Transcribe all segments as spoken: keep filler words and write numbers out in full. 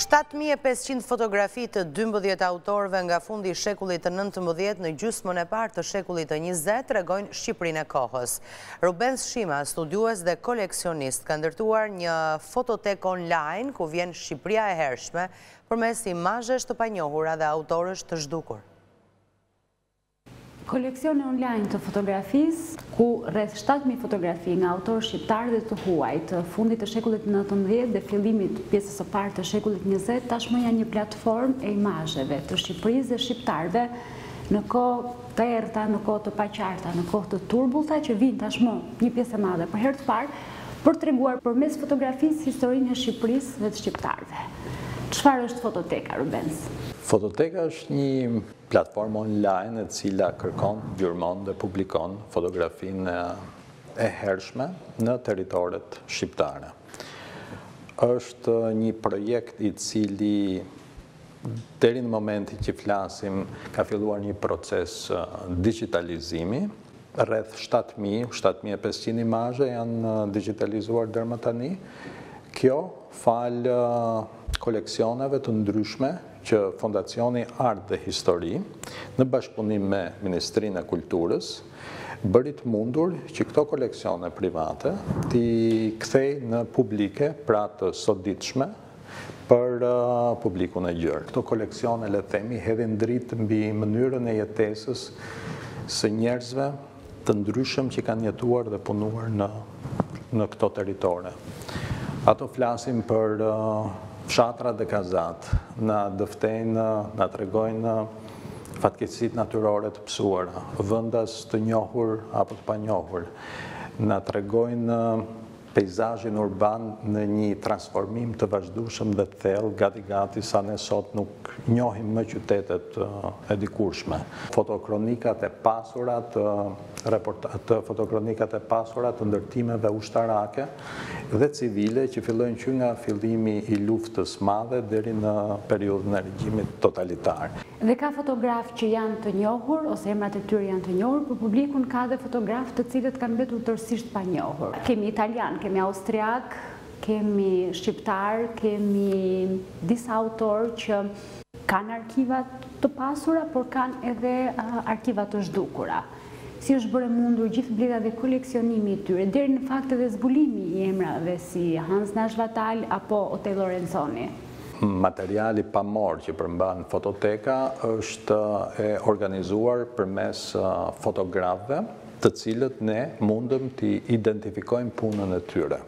shtatë mijë e pesëqind fotografi të dymbëdhjetë autorëve nga fundi i shekullit të nëntëmbëdhjetë në gjysmën e parë të shekullit të njëzet tregojnë Shqipërinë e kohës. Rubens Shima, studiues dhe koleksionist, ka ndërtuar një fototek online ku vjen Shqipëria e hershme përmes imazhesh të panjohura dhe autorësh të zhdukur. Koleksioni online të fotografisë, ku rreth shtatë mijë fotografi nga autorë shqiptarë dhe të huaj të fundit të shekullit nëntëmbëdhjetë dhe fillimit pjesës së parë të shekullit njëzet, tashmë janë një platformë e imazheve të Shqipërisë dhe shqiptarëve në kohë të errëta, në kohë të paqarta, në kohë të turbullta që vijnë tashmë një pjesë e madhe për herë të parë për treguar përmes fotografisë historinë e Shqipërisë dhe të shqiptarëve. Çfarë është fototeka, Rubens? Fototeka është një platformë online e cila kërkon, gjurmon dhe publikon fotografinë e hershme në territoret shqiptare. Është një projekt i cili deri në momentin që flasim ka filluar një proces digitalizimi. Rreth shtatë mijë, shtatë mijë e pesëqind imazhe janë digitalizuar deri më tani. Kjo falë koleksioneve të ndryshme që Fondacioni Art dhe Histori, në bashkëpunim me Ministrinë e Kulturës, bëri të mundur që këto koleksione private t'i kthej në publike, pra të soditshme, për publikun e gjerë. Këto koleksione, le të themi, hedhin dritë mbi mënyrën e jetesës së njerëzve të ndryshëm që kanë jetuar dhe punuar në, në këto territore. Ato flasim për fshatrat dhe kazat, na dëftejnë, na tregojnë fatkeqësitë natyrore të pësuara, vendas të njohur apo të panjohur, na tregojnë peizazhin urban në një transformim të vazhdueshëm dhe të thellë, gati-gati sa ne sot nuk njohim më qytetet e dikurshme. Fotokronikat e pasura të, të fotokronikat e pasura të ndërtimeve ushtarake dhe civile që fillojnë që nga fillimi i luftës madhe deri në periudhën e regjimit totalitar. Dhe ka fotograf që janë të njohur, ose emrat e tyre janë të njohur, për publikun ka dhe fotograf të cilët kanë mbetur tërësisht pa njohur. Kemi italian, kemi austriak, kemi shqiptar, kemi disa autor që kanë arkivat të pasura, por kanë edhe arkivat të zhdukura. Si është bërë mundur gjithë bledha dhe koleksionimi i tyre, deri në fakt edhe zbulimi i emrave si Hans Nash Vatal apo Otello Lorenzoni. Materiali pamor që përmban fototeka është e organizuar përmes fotografëve, të cilët ne mundëm të identifikojmë punën e tyre.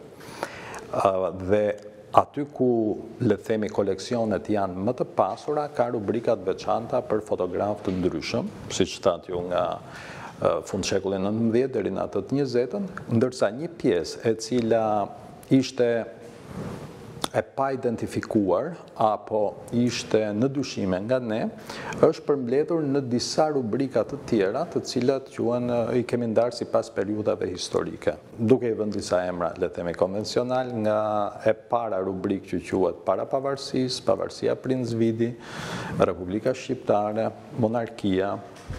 Dhe aty ku, le të themi, koleksionet janë më të pasura, ka rubrikat veçanta për fotografë të ndryshëm, siç thatë ju nga fund shekullin nëntëmbëdhjetë deri në atë të njëzetën, ndërsa një pjesë e cila ishte e pa identifikuar apo ishte në dyshime nga ne, është përmbledhur në disa rubrika të tjera, të cilat quhen i kemi ndarë sipas periudhave historike. Duke i vënë disa emra, le të themi, konvencional, nga e para rubrikë që quhet para pavarësisë, pavarësia Princ Vidi, Republika Shqiptare, Monarkia,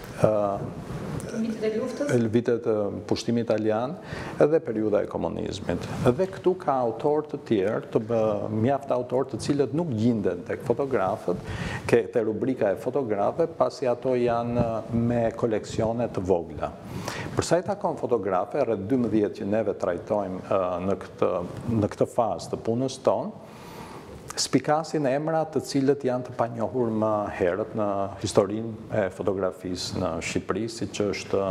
Vitet e luftës, vitet e pushtimit italian edhe periudha e komunizmit. Edhe këtu ka autorë të tjerë, të mjaft autorë të cilët nuk gjenden tek fotografët, te rubrika e fotografëve, pasi ato janë me koleksione të vogla. Për sa i takon fotografëve, rreth dymbëdhjetë që neve trajtojmë në këtë në këtë fazë të punës tonë, spikasin emra të cilët janë të panjohur më herët në historinë e fotografisë në Shqipëri, siç është,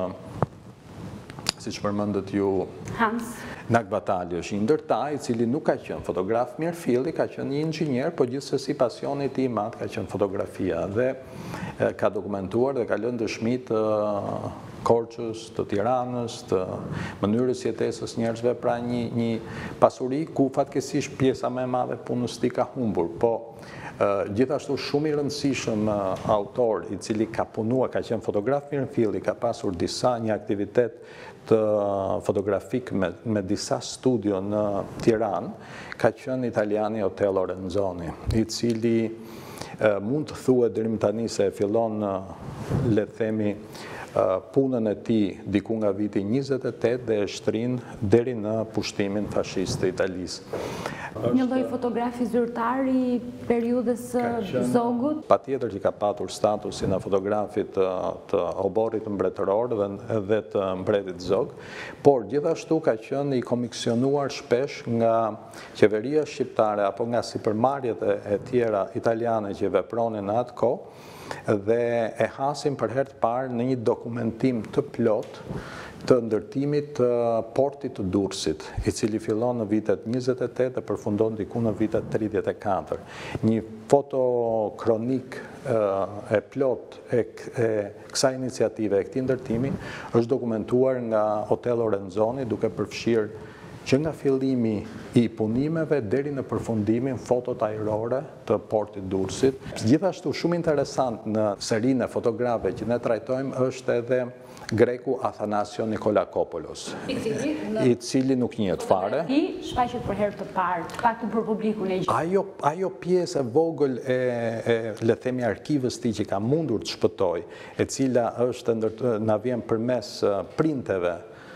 siç përmendët ju, Hans Nash Vatali është një ndërtar i cili nuk ka qenë fotograf mirëfilli, ka qenë një inxhinier, por gjithsesi pasioni i tij i madh ka qenë fotografia dhe ka dokumentuar dhe ka lënë dëshmi të Korçës, të Tiranës, të mënyrës jetesës njerëzve, pra një, një pasuri ku fatkeqësisht pjesa më e madhe punës tij ka humbur, po gjithashtu shumë i rëndësishëm autor i cili ka punuar, ka qenë fotograf mirëfilli, ka pasur disa një aktivitet të fotografik me, me disa studio në Tiranë, ka qenë italiani Otello Lorenzoni, i cili mund të thuhet deri më tani se fillon, le të themi, punën e tij diku nga viti njëzet e tetë dhe e shtrin deri në pushtimin fashist të Italisë. Një lloj fotografi zyrtar i periudhës së zogut? Patjetër që ka patur statusin e fotografit të oborrit mbretëror dhe të mbretit zog, por gjithashtu ka qenë i komisionuar shpesh nga qeveria shqiptare apo nga sipërmarrjet e tjera italiane që vepronin në atë kohë, dhe e hasim për herë të parë në një dokumentim të plot të ndërtimit të portit të Durrësit, i cili fillon në vitet njëzet e tetë dhe përfundon diku në vitet tridhjetë e katër. Një fotokronik e plot e kësaj iniciative e këtij ndërtimi është dokumentuar nga Hotel Lorenzoni, duke përfshirë që nga fillimi i punimeve deri në përfundimin fotot ajrore të portit Durrësit. Gjithashtu shumë interesant në serinë e fotografëve që ne trajtojmë është edhe greku Athanasio Nikolakopoulos, i cili nuk njihet fare. I shfaqet për herë të parë, paktën për publikun e gjithë. Ajo, ajo pjesë e vogël e, e le themi arkivës tij që ka mundur të shpëtoj, e cila është ndër, na vjen përmes printeve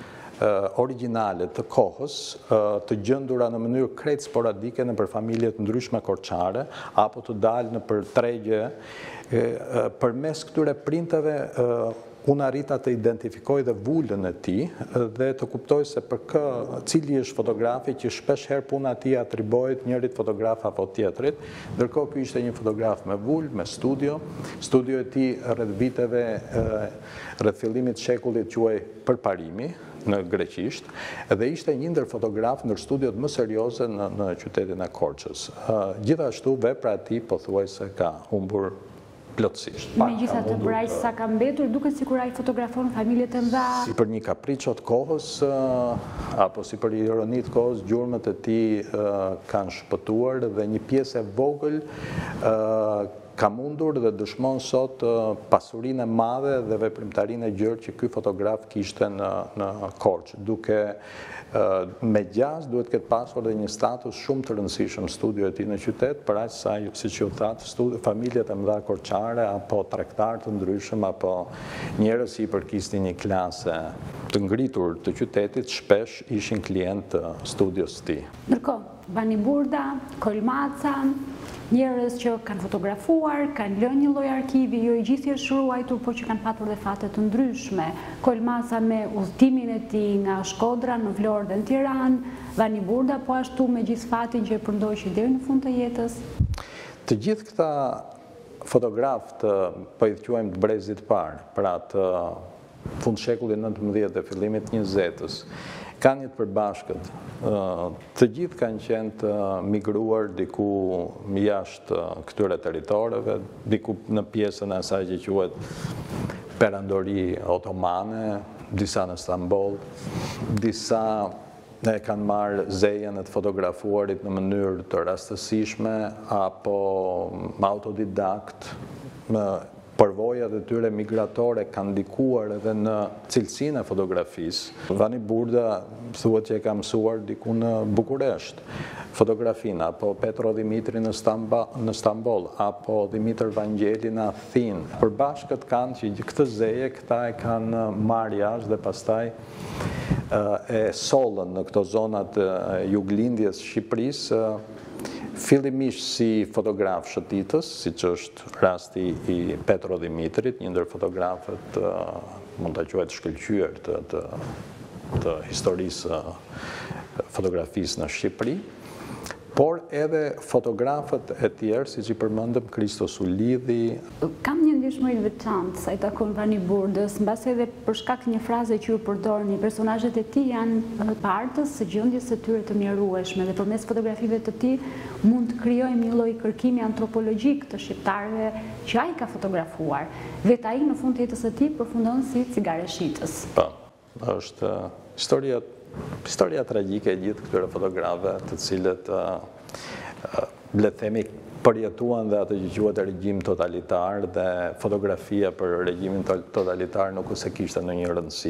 originale të kohës, të gjendura në mënyrë krejt sporadike në për familje të ndryshme korçare, apo të dalë në për tregje. Përmes këtyre printeve unë arrita të identifikoj dhe vullën e tij dhe të kuptoj se për kë, cili është fotografi që shpesh herë puna e tij atribuohet njërit fotograf apo tjetrit, ndërkohë ky ishte një fotograf me vullë, me studio. Studio e tij rreth viteve rreth fillimit të shekullit quhej Përparimi në greqisht, dhe ishte një ndër fotograf ndër studiot më serioze në, në qytetin e Korçës. Gjithashtu vepra e tij pothuajse ka humbur plotësisht. Megjithatë, për aq sa ka mbetur, duket sikur ai fotografon familje të mëdha. Si për një kapriço të kohës, apo si për ironi të kohës, gjurmët e tij kanë shpëtuar dhe një pjesë e vogël ka mundur dhe dëshmon sot pasurinë e madhe dhe veprimtarinë e gjerë që ky fotograf kishte në, në Korçë, duke me gjas duhet këtë pasur dhe një status shumë të rëndësishëm studio e tij në qytet, për aq sa, siç ju thatë, familjet e mëdha korçare apo tregtar të ndryshëm apo njerëz që i përkisnin një klase të ngritur të qytetit, shpesh ishin klient të studios të tij. Ndërkohë, Bani Burda, Kolmaca, njerëz që kanë fotografuar, kanë lënë një lloj arkivi, jo i gjithë i shkruajtur, por që kanë patur dhe fate të ndryshme. Kolmaca me udhëtimin e tij nga Shkodra në Vlorë dhe në Tiranë, Bani Burda po ashtu me gjithë fatin që e përndoqi deri në fund të jetës. Të gjithë këta fotografë të, po i quajmë të brezit parë, pra të fund shekullit nëntëmbëdhjetë dhe fillimit njëzetës, kanë një të përbashkët. Të gjithë kanë qenë të migruar diku jashtë këtyre territoreve, diku në pjesën e asaj që quhet perandori otomane, disa në Stamboll, disa e kanë marrë zejen e të fotografuarit në mënyrë të rastësishme apo autodidakt. Përvojat e tyre migratore kanë ndikuar edhe në cilësinë e fotografisë. Bani Burda thuhet që e ka mësuar diku në Bukuresht fotografinë, apo Petro Dimitri në Stamboll, apo Dimitër Vangjeli në Athinë. Përbashkët kanë që këtë zeje, këta e kanë marrë jashtë dhe pastaj e sollën në këto zonat juglindjes Shqipërisë, fillimisht si fotograf shëtitës, si që është rasti i Petro Dimitrit, një ndër fotografët mund të quajtë shkëlqyer të, të, të historisë fotografisë në Shqipëri, por edhe fotografët e tjerë, si që i përmendëm, Kristo Sulidhi. Kam një ndjeshmëri veçantë sa i takon Bani Burdës, mbasi edhe për shkak një fraze që ju përdorni, personazhet e tij janë partës së gjendjes së tyre të mjerueshme dhe përmes fotografive të tij mund të krijojmë një lloj kërkimi antropologjik të shqiptarëve që ai ka fotografuar. Vetë ai në fund të jetës së tij përfundon si cigareshitës. Po, është historia Historia tragjike e gjithë këtyre fotografëve, të cilët le të themi përjetuan dhe atë që quhet regjim totalitar, dhe fotografia për regjimin totalitar nuk se kishte ndonjë rëndësi.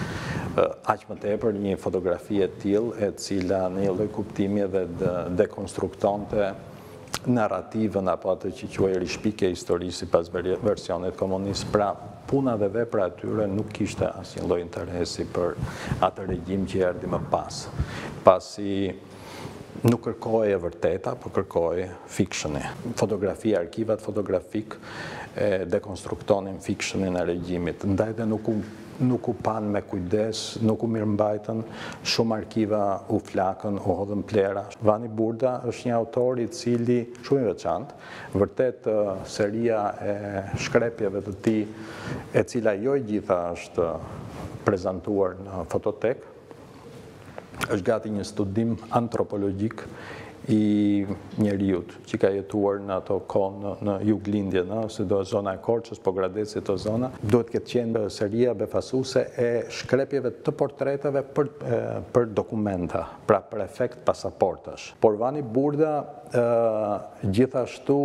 Aq më tepër një fotografi e tillë, e cila në një lloj kuptimi edhe dekonstruktonte narrativën apo atë që quaj rishpikje historisë sipas versionit komunist. Pra, puna dhe vepra atyre nuk kishte asnjë lloj interesi për atë regjim që erdhi më pas. Pasi nuk kërkoj e vërteta, po kërkoj fictioni. Fotografia, arkivat fotografik e dekonstruktonin fictionin e regjimit. Ndaj dhe nuk u nuk u pan me kujdes, nuk u mirëmbajtën, shumë arkiva u flakën, u hodhën plera. Vani Burda është një autor i cili shumë i veçantë, vërtet seria e shkrepjeve të tij, e cila jo e gjitha është prezantuar në fototek, është gati një studim antropologjik i njeriut që ka jetuar në ato kohë në juglindje, ose do zona e Korçës, po Gradeci të zona, duhet këtë qenë seria befasuse e shkrepjeve të portreteve për, për dokumenta, pra për efekt pasaportash. Por Vani Burda gjithashtu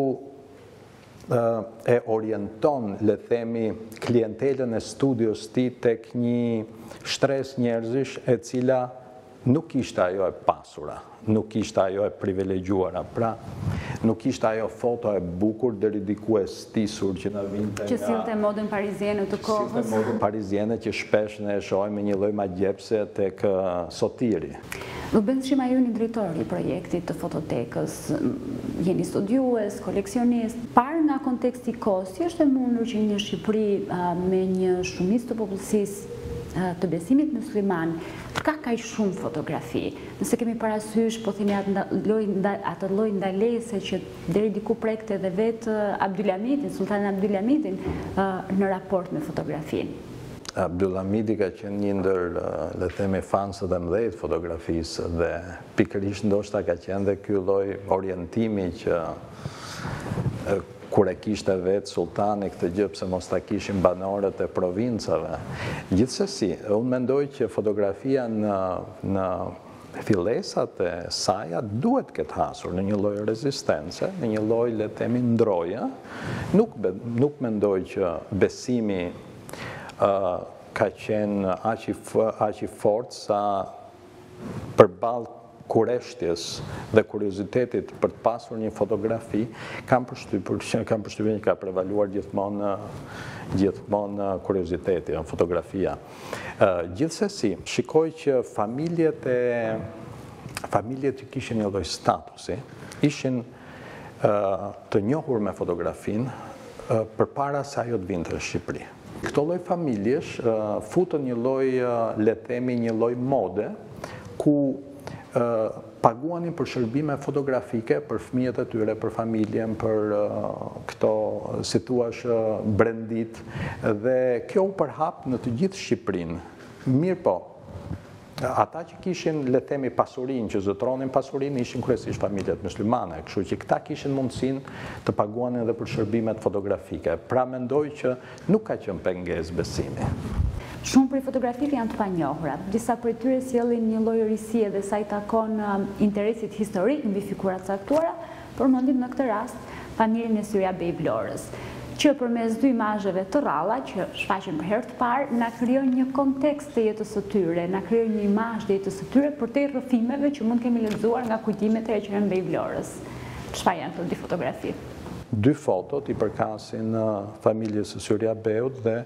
e orienton, le themi, klientelën e studios ti tek një shtres njerëzish e cila nuk ishte ajo e pasura, nuk ishte ajo e privilegjuara, pra nuk ishte ajo foto e bukur deri diku e stisur që na vinte nga... Që sillte modën pariziene të kohës. Sillte modën pariziene që shpesh ne e shohim me një lloj magjepse tek sotiri. Ruben Shima, ju një drejtor i projektit të fototekës, jeni studiues, koleksionist. Parë nga konteksti kohës, si është e mundur që një Shqipëri me një shumicë të popullsisë të besimit musliman ka kaq shumë fotografi? Nëse kemi parasysh, po thini atë lloj ndalese që deri diku prekte edhe vetë Abdulhamitin, Sultani Abdulhamitin në raport me fotografinë. Abdulhamidi ka qenë një ndër, le themi, fansët e mëdhej të fotografisë dhe pikërisht ndoshta ka qenë dhe ky lloj orientimi që kur e kishte vetë sultani këtë gjë, pse mos ta kishin banorët e provincave. Gjithsesi, unë mendoj që fotografia në, në fillesat e saja duhet këtë hasur në një lloj rezistence, në një lloj, le themi, ndroje. Nuk, nuk mendoj që besimi uh, ka qenë aq i, aq i fortë sa përballë kureshtjes dhe kuriozitetit për të pasur një fotografi, kam përshtypur kam përshtypjen që ka prevaluar gjithmonë gjithmonë kurioziteti, fotografia. Gjithsesi, shikoj që familjet e familjet që kishin një lloj statusi, ishin të njohur me fotografinë përpara se ajo të vinte në Shqipëri. Këto lloj familjesh futën një lloj, le themi, një lloj mode ku paguanin për shërbime fotografike për fëmijët e tyre, për familjen, për këto, si thuash, brendit, dhe kjo u përhap në të gjithë Shqipërinë. Mirë po, ata që kishin, le themi, pasurinë, që zëtronin pasurinë, ishin kryesisht familjet muslimane, kështu që këta kishin mundësinë të paguanin edhe për shërbimet fotografike. Pra mendoj që nuk ka qenë pengesë besimi. Shumë prej fotografive janë të panjohura. Disa prej tyre sjellin një lloj risie dhe sa i takon interesit historik mbi figura të caktuara, përmendim në këtë rast familjen e Syriabej Vlorës, që përmes dy imazheve të rralla që shfaqen për herë të parë na krijon një kontekst të jetës së tyre, na krijon një imazh të jetës së tyre përtej rrëfimeve që mund kemi lexuar nga kujtimet e Syriabej Vlorës. Çfarë janë këto dy fotografi? Dy fotot i përkasin familjes së Syriabeut dhe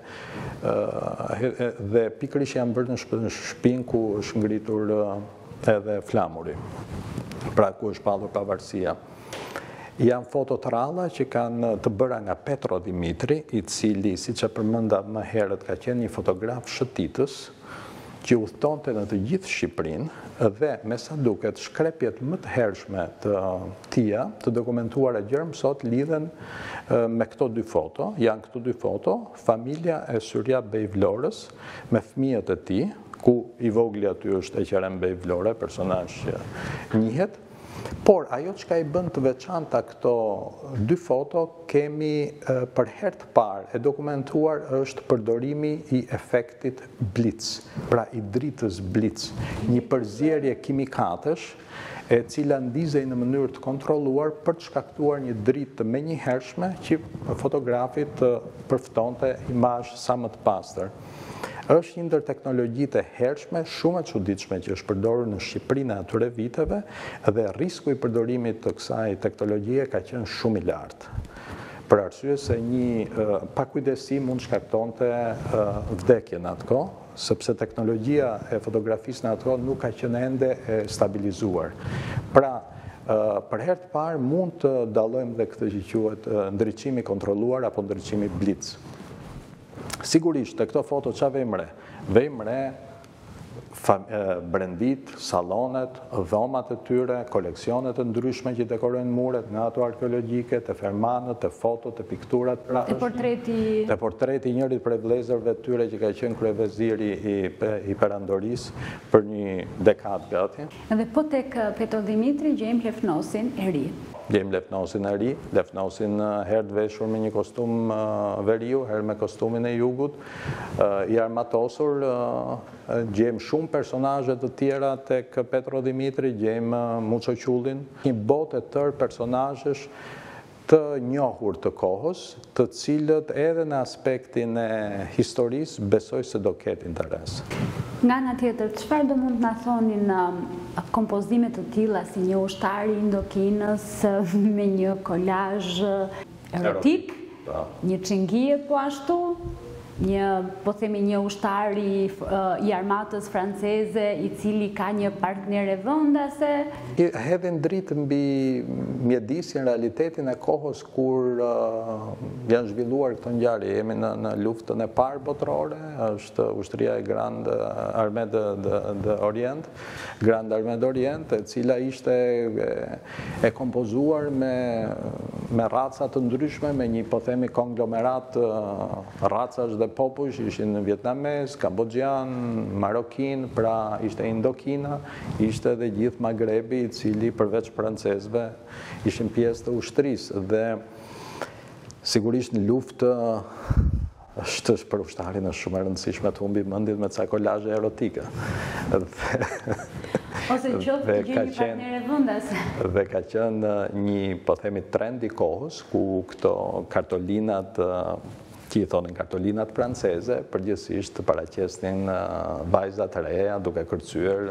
dhe pikërisht janë bërë në shtëpinë ku është ngritur edhe flamuri, pra ku është pallur pavarësia. Janë foto të rralla që kanë të bëra nga Petro Dimitri, i cili, siç e përmenda më herët, ka qenë një fotograf shëtitës që udhtonte në të gjithë Shqipërinë dhe me sa duket shkrepjet më të hershme të tia, të dokumentuara gjermë sot, lidhen me këto dy foto. Janë këto dy foto, familja e Syriabej Vlorës me fëmijët e tij, ku i vogli aty është Eqerembej Vlore, personazh që njihet. Por ajo që ka i bën të veçanta këto dy foto, kemi për herë të parë e dokumentuar është përdorimi i efektit blitz, pra i dritës blitz, një përzierje kimikatesh e cila ndizej në mënyrë të kontrolluar për të shkaktuar një dritë të menjëhershme që fotografit të përftonte imazh sa më të pastër. është një ndër teknologjitë e hershme, shumë e çuditshme që është përdorur në Shqipëri në atyre viteve dhe risku i përdorimit të kësaj teknologjie ka qenë shumë i lartë. Për arsye se një pakujdesi mund shkaktonte vdekje në atë kohë, sepse teknologjia e fotografisë në atë kohë nuk ka qenë ende e stabilizuar. Pra, për herë të parë mund të dallojmë dhe këtë që quhet ndriçimi kontrolluar apo ndriçimi blitz. Sigurisht, te këto foto ç'a vejmë re? Vejmë re brendit, salonet, dhomat e tyre, koleksionet e ndryshme që dekorojnë muret, nga ato arkeologjike, të fermanët, të fotot, të pikturat. Të portreti... Të portreti njërit prej vëllezërve të tyre që ka qenë kryeveziri i Perandorisë për një dekadë gati. Edhe po tek Petro Dimitri gjejmë Lefnosin e ri. Gjejmë Lefnosin e ri, Lefnosin herë të veshur me një kostum veriu, herë me kostumin e jugut, i armatosur. Gjejmë shumë personazhe të tjera tek Petro Dimitri, gjejmë Muço Qullin, një botë e tërë personazhesh të njohur të kohës, të cilët edhe në aspektin e historisë besoj se do ketë interes. Nga ana tjetër, çfarë do mund të na thoni në kompozime të tilla si një ushtari i Indokinës me një kolazh erotik, një çingije po ashtu, një, po themi, një ushtar i, i armatës franceze i cili ka një partnere vëndase. Hedhin dritë mbi mjedisin realitetin e kohës kur uh, janë zhvilluar këto ngjarje. Jemi në, në luftën e parë botërore, është ushtria e Grand Armée de, de, de Orient, Grand Armée d'Orient, e cila ishte e, e kompozuar me, me raca të ndryshme, me një, po themi, konglomerat uh, racash dhe popujsh, ishin vietnames, kambodgjan, marokin, pra ishte Indokina, ishte dhe gjithë Magrebi, i cili përveç francezëve ishin pjesë të ushtrisë. Dhe sigurisht në luftë është për ushtarin është shumë e rëndësishme të humbi mendjen me ca kolazhe erotike. Ose qoftë të gjejë një partnere vëndase. Dhe ka qenë një, po themi, trend i kohës ku këto kartolinat që i thonin kartolinat franceze, përgjithsisht të paraqesnin vajza të reja duke kërcyer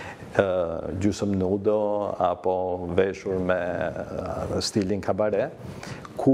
gjysmë nudo apo veshur me stilin kabare, ku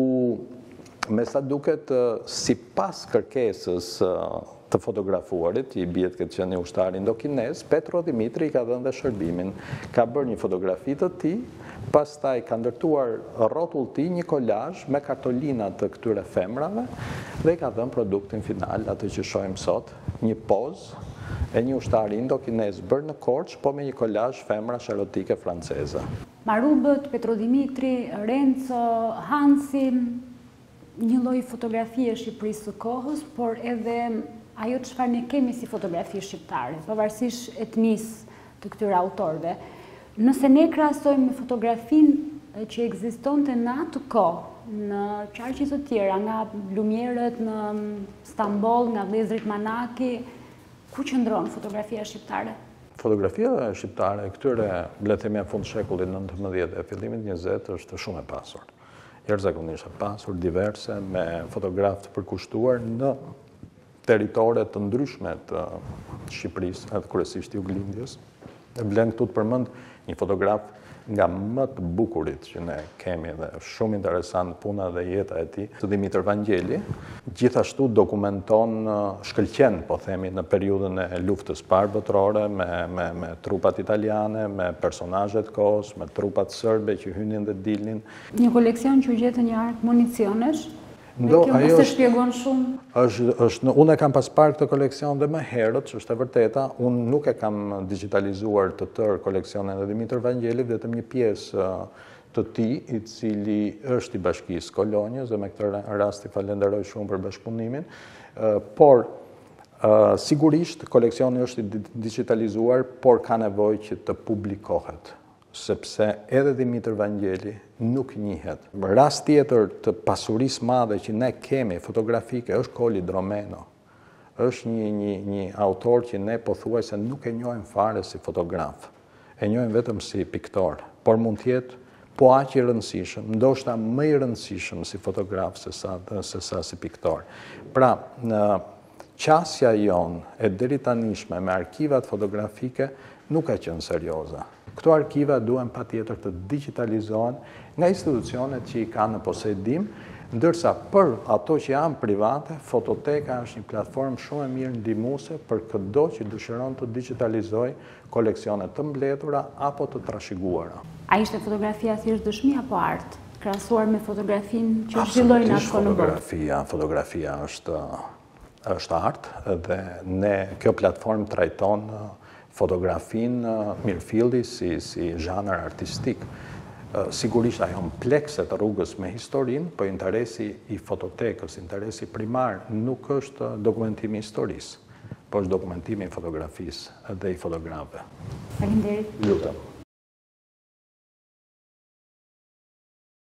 me sa duket sipas kërkesës të fotografuarit, i bjet këtë që një ushtar indokines, Petro Dimitri ka dhënë dhe shërbimin, ka bërë një fotografi të tij, pastaj ka ndërtuar rrotull ti një kolazh me kartolina të këtyre femrave dhe i ka dhënë produktin final, atë që shohim sot, një pozë e një ushtari indokines bërë në Korçë, po me një kolazh femrash erotike franceze. Marubët, Petro Dimitri, Renzo, Hansi, një lloj fotografie e Shqipërisë së kohës, por edhe ajo çfarë ne kemi si fotografi shqiptare, pavarësisht etnisë të këtyre autorëve. Nëse ne krahasojmë me fotografinë që ekzistonte në atë kohë, në qarqe të tjera, nga Lumierët në Stamboll, nga vëllezërit Manaki, ku qëndron fotografia shqiptare? Fotografia shqiptare këtyre, le të themi në fund shekullit nëntëmbëdhjetë e fillimit njëzet është shumë e pasur. Jashtëzakonisht e pasur, diverse, me fotografë të përkushtuar në territore të ndryshme të Shqipërisë, edhe kryesisht Juglindjes. E vlen këtu të përmend një fotograf nga më të bukurit që ne kemi dhe shumë interesant puna dhe jeta e tij, Dimitër Vangjeli, gjithashtu dokumenton, shkëlqen, po themi, në periudhën e luftës parë botërore me, me, me trupat italiane, me personazhet kohës, me trupat serbe që hynin dhe dilnin. Një koleksion që gjetën një ark municionesh. Ndo, kjo mos e shpjegon shumë. Është, është, unë e kam pas parë këtë koleksion dhe më herët, që është e vërteta, unë nuk e kam digitalizuar të tërë koleksionin e Dimitër Vangjeli, vetëm një pjesë të tij, i cili është i Bashkisë Kolonjës, dhe me këtë rast i falenderoj shumë për bashkëpunimin, por sigurisht koleksioni është i digitalizuar, por ka nevojë që të publikohet, sepse edhe Dimitër Vangjeli nuk njihet. Rast tjetër të pasurisë madhe që ne kemi fotografike është Koli Dromeno. Është një, një, një autor që ne pothuajse nuk e njohim fare si fotograf. E njohim vetëm si piktor, por mund të jetë po aq i rëndësishëm, ndoshta më i rëndësishëm si fotograf se sa, se sa si piktor. Pra, në qasja jonë e deri tanishme me arkivat fotografike nuk ka qenë serioza. Këto arkiva duen pa tjetër të digitalizohen nga institucionet që i ka në posedim, ndërsa për ato që janë private, fototeka është një platformë shumë e mirë ndihmuese për çdo që dëshiron të digitalizojë koleksionet të mbledhura apo të trashëguara. A ishte fotografia thjesht dëshmi apo art, krahasuar me fotografinë që zhvilloi në atë kohë? Fotografia, fotografia është është art dhe ne kjo platformë trajton fotografinë mirëfilli si si zhanër artistik. Sigurisht ajo komplekse të rrugës me historinë, po interesi i fototekës, interesi primar nuk është dokumentimi i historisë, po është dokumentimi i fotografisë dhe i fotografëve. Faleminderit. Lutem.